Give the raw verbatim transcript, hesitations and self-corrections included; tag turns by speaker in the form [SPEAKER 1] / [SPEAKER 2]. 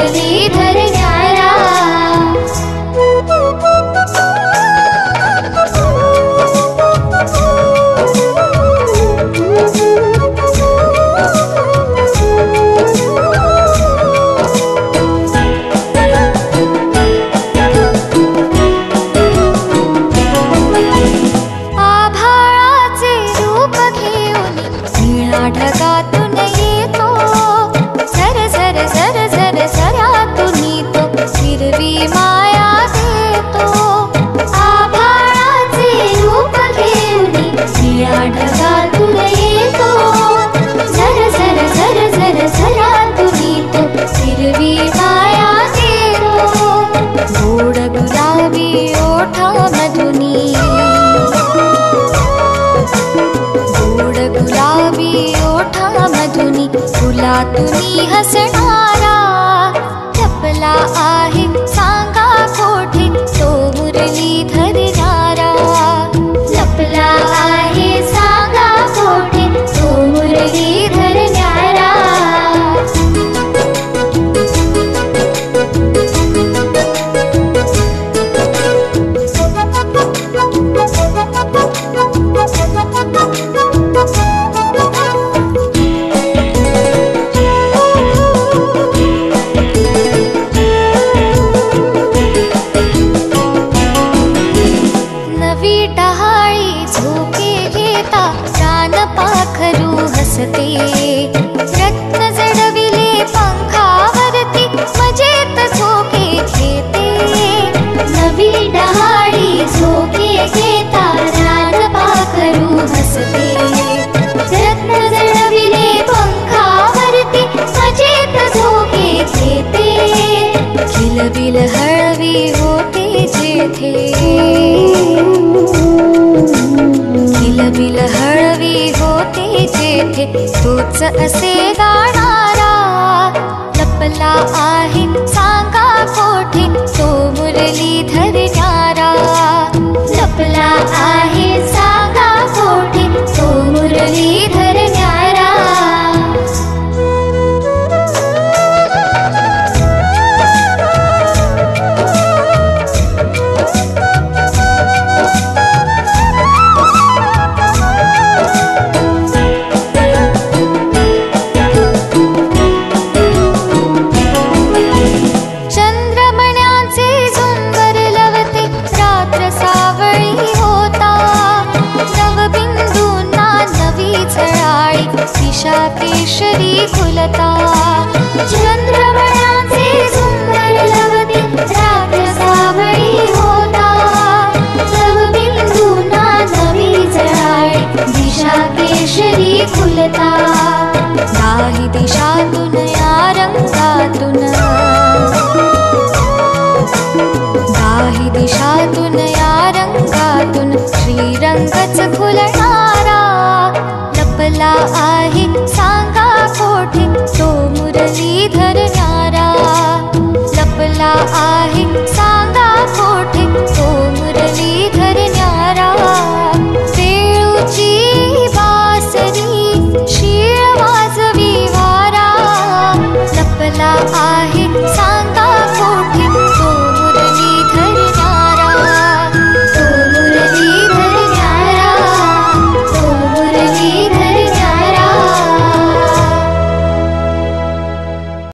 [SPEAKER 1] मुरलीधर न्यारा। आभाळाचे रूप घेऊन निळा ढगातून येतो, सर सर सर सर सरातून तो हिरवी माया देतो। आभाळाचे रूप घेऊन निळा ढगातून येतो, सर सर सर सर सरातून तो हिरवी माया देतो। गोड गुलाबी ओठामधुनी, गोड गुलाबी ओठामधुनी फुलातुनी हसणारा लपला आहे सांगा कोठे तो मुरलीधर न्यारा। लपला आहे सांगा कोठे तो मुरलीधर न्यारा। नवी डहाळी झोके घेता प्राण पाखरू हसते, रत्न जडविले पंखावरती मजेत झोके घेते। नवी डहाळी झोके घेता प्राण पाखरू हसते, रत्न जडविले पंखावरती मजेत झोके घेते। किलबिल हळवी होते जेथे, किलबिल हळवी होते जेथे तोच असे गाणारा लपला आहे सांगा कोठे तो मुरलीधर न्यारा। लपला आहे सांगा कोठे तो मुरलीधर न्यारा। चंद्रमण्याचे झुंबर लवते रात्र सावळी होता, नवबिंदूंना नवी झळाळी दिशा केशरी खुलता। चंद्रमण्याचे झुंबर लवते रात्र सावळी होता, नवबिंदूंना नवी झळाळी दिशा केशरी खुलता। दाही दिशातून या रंगातून, दाही दिशातून या रंगातून श्रीरंगच फुलणारा लपला आहे सांगा कोठे तो मुरलीधर न्यारा। लपला आहे सांगा कोठे तो मुरलीधर न्यारा। वेळूची बासरी शीळ वाजवी वारा लपला आहे